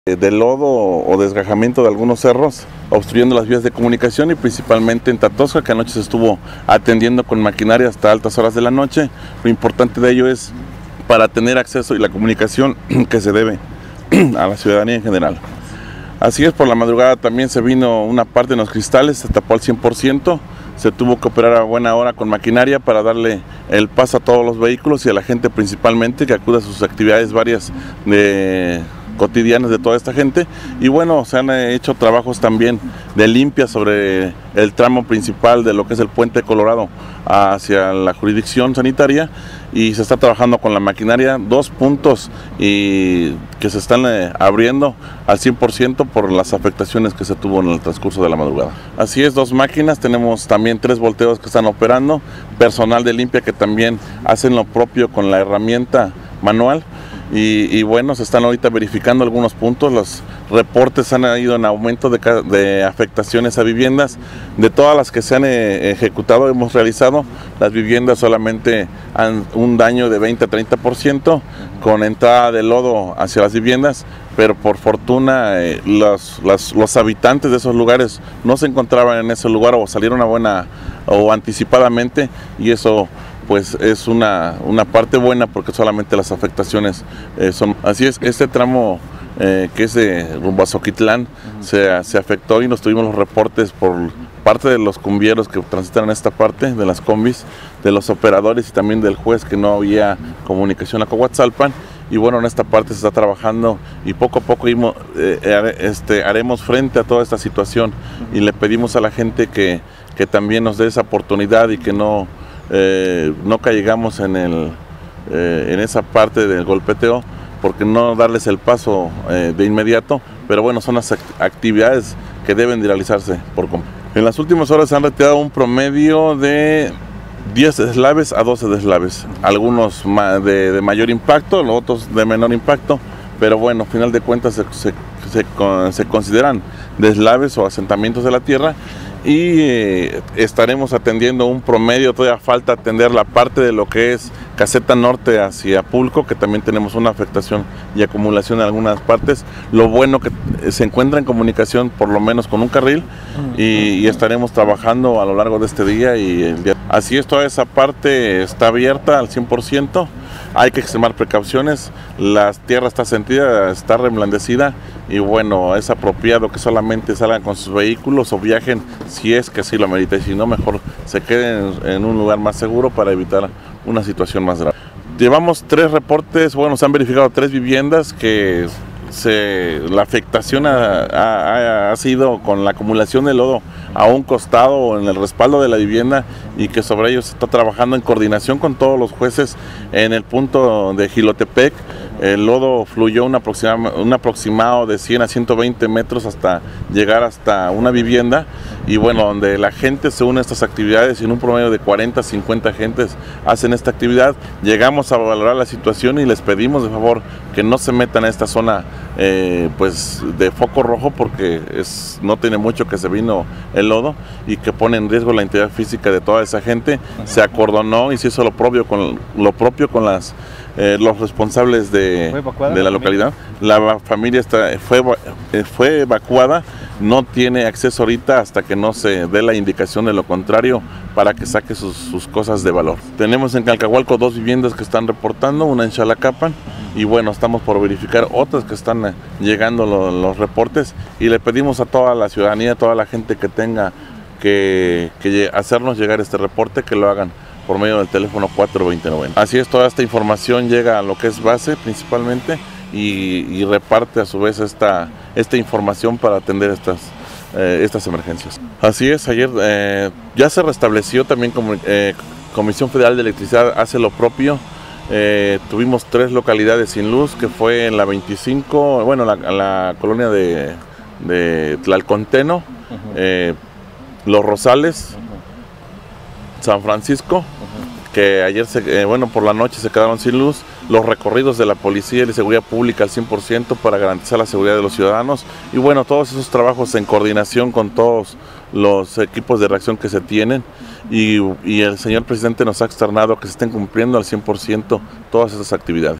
De lodo o desgajamiento de algunos cerros, obstruyendo las vías de comunicación y principalmente en Tatosca, que anoche se estuvo atendiendo con maquinaria hasta altas horas de la noche. Lo importante de ello es para tener acceso y la comunicación que se debe a la ciudadanía en general. Así es, por la madrugada también se vino una parte de los cristales, se tapó al 100%, se tuvo que operar a buena hora con maquinaria para darle el paso a todos los vehículos y a la gente principalmente que acude a sus actividades varias cotidianas de toda esta gente. Y bueno, se han hecho trabajos también de limpia sobre el tramo principal de lo que es el Puente Colorado hacia la jurisdicción sanitaria, y se está trabajando con la maquinaria, 2 puntos y que se están abriendo al 100% por las afectaciones que se tuvo en el transcurso de la madrugada. Así es, 2 máquinas, tenemos también 3 volteos que están operando, personal de limpia que también hacen lo propio con la herramienta manual. Y bueno, se están ahorita verificando algunos puntos. Los reportes han ido en aumento de afectaciones a viviendas. De todas las que se han ejecutado, hemos realizado, las viviendas solamente han un daño de 20 a 30% con entrada de lodo hacia las viviendas, pero por fortuna los habitantes de esos lugares no se encontraban en ese lugar o salieron anticipadamente, y eso pues es una parte buena porque solamente las afectaciones son. Así es, este tramo que es de rumbo a Zoquitlán se afectó y nos tuvimos los reportes por parte de los cumbieros que transitan en esta parte, de las combis, de los operadores y también del juez, que no había comunicación a Coahuatzalpan. Y bueno, en esta parte se está trabajando y poco a poco haremos frente a toda esta situación, y le pedimos a la gente que también nos dé esa oportunidad y que no caigamos en esa parte del golpeteo, porque no darles el paso de inmediato, pero bueno, son las actividades que deben de realizarse por completo. En las últimas horas se han retirado un promedio de 10 deslaves a 12 deslaves, algunos de mayor impacto, los otros de menor impacto, pero bueno, al final de cuentas se consideran deslaves o asentamientos de la tierra. Y estaremos atendiendo un promedio, todavía falta atender la parte de lo que es Caseta Norte hacia Pulco, que también tenemos una afectación y acumulación en algunas partes. Lo bueno que se encuentra en comunicación por lo menos con un carril, y estaremos trabajando a lo largo de este día y el día. Así es, toda esa parte está abierta al 100%, hay que extremar precauciones, la tierra está sentida, está reblandecida, y bueno, es apropiado que solamente salgan con sus vehículos o viajen si es que así lo amerita, y si no, mejor se queden en un lugar más seguro para evitar una situación más grave. Llevamos 3 reportes, bueno, se han verificado 3 viviendas que la afectación ha sido con la acumulación de lodo a un costado o en el respaldo de la vivienda, y que sobre ello se está trabajando en coordinación con todos los jueces. En el punto de Jilotepec, el lodo fluyó un aproximado de 100 a 120 metros hasta llegar hasta una vivienda, y bueno, donde la gente se une a estas actividades, y en un promedio de 40 a 50 gentes hacen esta actividad. Llegamos a valorar la situación y les pedimos de favor que no se metan a esta zona pues de foco rojo, porque no tiene mucho que se vino el lodo y que pone en riesgo la integridad física de toda esa gente. Se acordonó y se hizo lo propio con los responsables de la localidad. La familia fue evacuada, no tiene acceso ahorita hasta que no se dé la indicación de lo contrario para que saque sus cosas de valor. Tenemos en Calcahualco 2 viviendas que están reportando, una en Xalacapan, y bueno, estamos por verificar otras que están llegando los reportes, y le pedimos a toda la ciudadanía, a toda la gente que tenga que hacernos llegar este reporte, que lo hagan por medio del teléfono 42090. Así es, toda esta información llega a lo que es base principalmente, y reparte a su vez esta información para atender estas emergencias. Así es, ayer ya se restableció también como Comisión Federal de Electricidad hace lo propio. Tuvimos 3 localidades sin luz, que fue en la 25, bueno, la colonia de Tlalconteno, Los Rosales, San Francisco, que ayer por la noche se quedaron sin luz. Los recorridos de la policía y de seguridad pública al 100% para garantizar la seguridad de los ciudadanos, y bueno, todos esos trabajos en coordinación con todos los equipos de reacción que se tienen, y el señor presidente nos ha externado que se estén cumpliendo al 100% todas esas actividades.